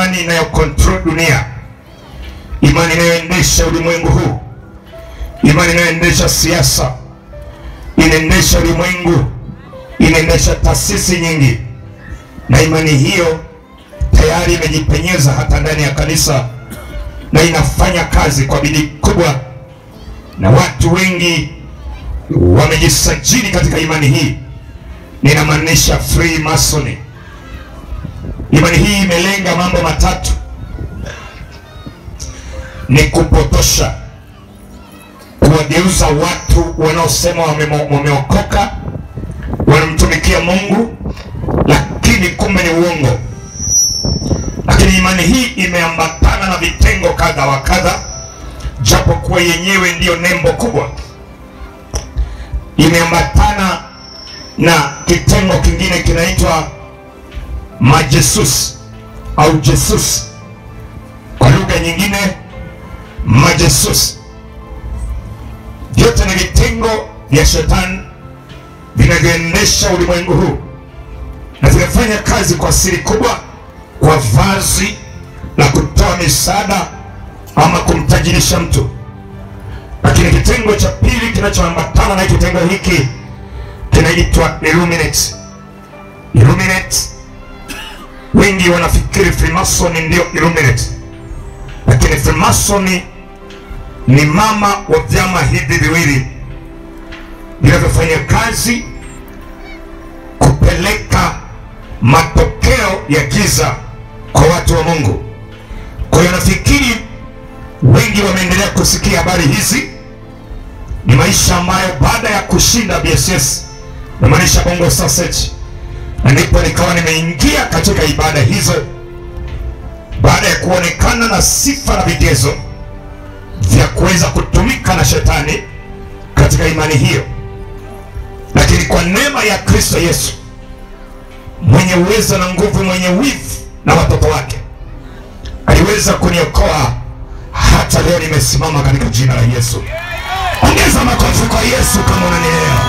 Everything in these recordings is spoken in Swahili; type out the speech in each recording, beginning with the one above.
imani inayokontrol dunia, imani inayoendesha ulimwengu huu, imani inayoendesha siasa, inaendesha ulimwengu, inaendesha taasisi nyingi. Na imani hiyo tayari imejipenyeza hata ndani ya kanisa na inafanya kazi kwa bidii kubwa, na watu wengi wamejisajili katika imani hii. Ninamaanisha free Masoni. Imani hii imelenga mambo matatu: ni kupotosha, kuwageuza watu wanaosema wameokoka, wanamtumikia Mungu, lakini kumbe ni uongo. Lakini imani hii imeambatana na vitengo kadha wa kadha, japo kuwa yenyewe ndiyo nembo kubwa. Imeambatana na kitengo kingine kinaitwa Majesusi au Jesusi, kwa lugha nyingine Majesusi. Vyote ni vitengo vya shetani vinavyoendesha ulimwengu huu, na vinafanya kazi kwa siri kubwa, kwa vazi la kutoa misaada ama kumtajirisha mtu. Lakini kitengo cha pili kinachoambatana na kitengo hiki kinaitwa Ilumineti. Ilumineti, wengi wanafikiri Freemasoni ndio Ilumineti, lakini Freemasoni ni mama wa vyama hivi viwili vinavyofanya kazi kupeleka matokeo ya giza kwa watu wa Mungu. Kwa hiyo nafikiri wengi wameendelea kusikia habari hizi. Ni maisha ambayo baada ya kushinda BSS na maanisha Bongo Sausage, na ndipo nikawa nimeingia katika ibada hizo baada ya kuonekana na sifa na vigezo vya kuweza kutumika na shetani katika imani hiyo. Lakini kwa neema ya Kristo Yesu mwenye uwezo na nguvu, mwenye wivu na watoto wake, aliweza kuniokoa. Hata leo nimesimama katika jina la Yesu. Ongeza makofi kwa Yesu kama unanielewa.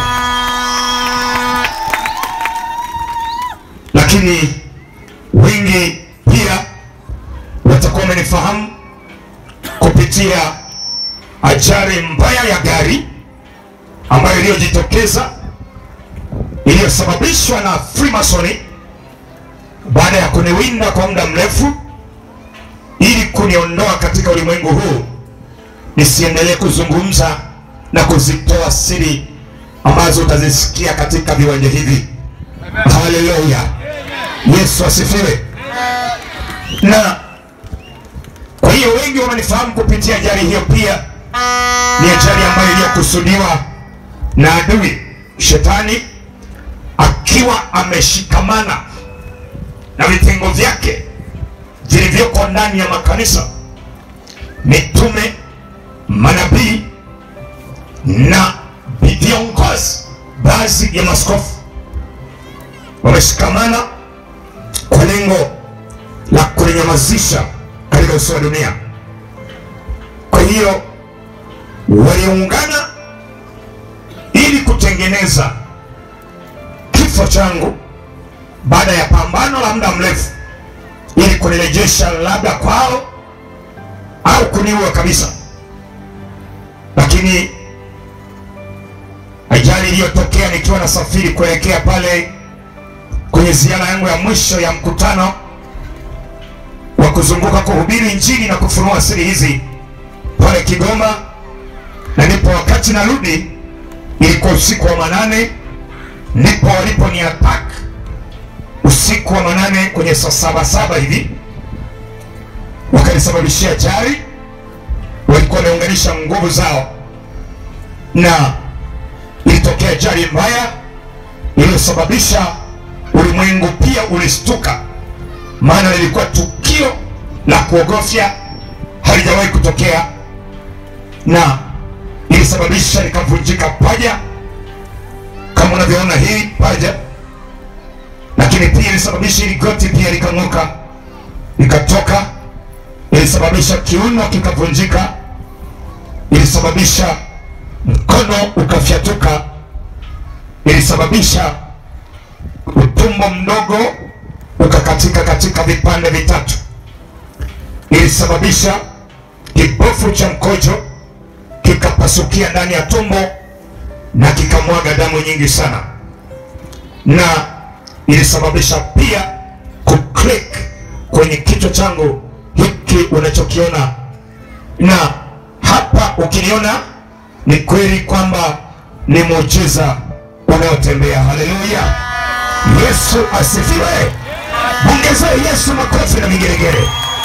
Lakini wengi pia watakuwa wamenifahamu kupitia ajali mbaya ya gari ambayo iliyojitokeza, iliyosababishwa na Freemasoni baada ya kuniwinda kwa muda mrefu ili kuniondoa katika ulimwengu huu nisiendelee kuzungumza na kuzitoa siri ambazo utazisikia katika viwanja hivi. Haleluya, Yesu asifiwe. Na kwa hiyo wengi wananifahamu kupitia ajali hiyo. Pia ni ajali ambayo iliyokusudiwa na adui shetani, akiwa ameshikamana na vitengo vyake vilivyoko ndani ya makanisa, mitume, manabii na viongozi, baadhi ya maaskofu wameshikamana kwa lengo la kulinyamazisha katika uso wa dunia. Kwa hiyo waliungana ili kutengeneza kifo changu baada ya pambano la muda mrefu, ili kunirejesha labda kwao au kuniua kabisa. Lakini ajali iliyotokea nikiwa nasafiri kuelekea pale kwenye ziara yangu ya mwisho ya mkutano wa kuzunguka kuhubiri Injili na kufunua siri hizi pale Kigoma, na ndipo wakati narudi, ilikuwa usiku wa manane, ndipo walipo ni attack usiku wa manane kwenye saa 7 hivi, wakanisababishia ajali. Walikuwa wameunganisha nguvu zao, na ilitokea ajali mbaya iliyosababisha ulimwengu pia ulistuka, maana lilikuwa tukio la kuogofya, halijawahi kutokea, na ilisababisha nikavunjika paja kama unavyoona hii paja. Lakini pia ilisababisha ili goti pia likang'oka likatoka, ilisababisha kiuno kikavunjika, ilisababisha mkono ukafyatuka, ilisababisha utumbo mdogo ukakatika katika vipande vitatu. ilisababisha kibofu cha mkojo kikapasukia ndani ya tumbo na kikamwaga damu nyingi sana, na ilisababisha pia kuklik kwenye kichwa changu hiki unachokiona. Na hapa ukiniona ni kweli kwamba ni muujiza unaotembea. Haleluya, Yesu asifiwe. Ongezee Yesu makofi na vigelegele.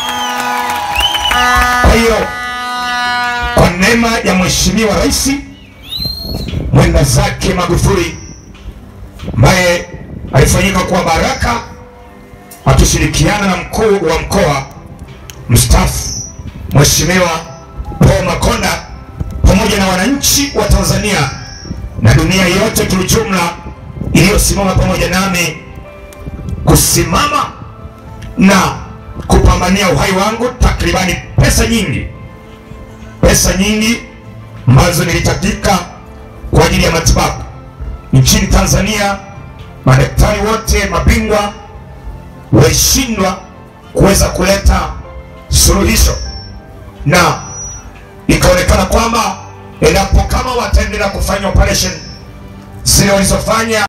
Kwa hiyo kwa neema ya Mheshimiwa Rais mwenda zake Magufuli, ambaye alifanyika kwa baraka akishirikiana na mkuu wa mkoa mstaafu Mheshimiwa Paul Makonda, pamoja na wananchi wa Tanzania na dunia yote kwa ujumla iliyosimama pamoja nami kusimama na kupambania uhai wangu. Takribani pesa nyingi ambazo nilihitajika kwa ajili ya matibabu nchini Tanzania. Madaktari wote mabingwa walishindwa kuweza kuleta suluhisho, na ikaonekana kwamba endapo kama wataendelea kufanya operation zile walizofanya